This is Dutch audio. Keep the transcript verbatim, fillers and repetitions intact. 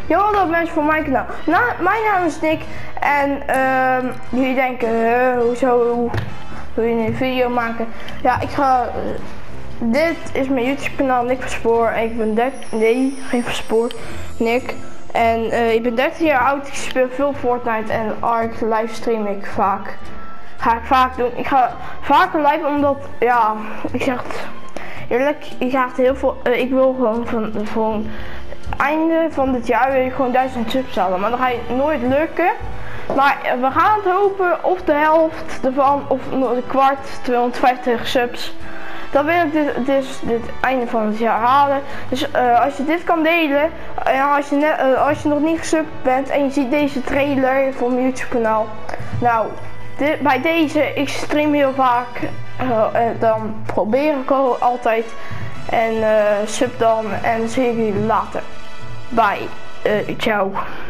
Yo, dat mensen voor mijn kanaal. Nou, mijn naam is Nick en uh, jullie denken, uh, hoezo wil je een video maken? Ja, ik ga, uh, dit is mijn YouTube kanaal Nick Verspoor. Ik ben dertien, nee, geen Verspoor, Nick. En uh, ik ben dertien jaar oud, ik speel veel Fortnite en Ark, livestream ik vaak. Ga ik vaak doen. Ik ga vaker live omdat, ja, ik zeg het eerlijk, ik ga echt heel veel, uh, ik wil gewoon van, van einde van dit jaar wil je gewoon duizend subs halen, maar dan ga je nooit lukken. Maar uh, we gaan het hopen, of de helft ervan, of de kwart, tweehonderdvijftig subs. Dan wil ik dus, dus dit einde van het jaar halen. Dus uh, als je dit kan delen, en uh, als, je net, uh, als je nog niet gesubt bent en je ziet deze trailer voor mijn YouTube kanaal. Nou, dit, bij deze, ik stream heel vaak, uh, en dan probeer ik al altijd. En uh, sub dan en dan zie ik jullie later. Bye, uh, ciao.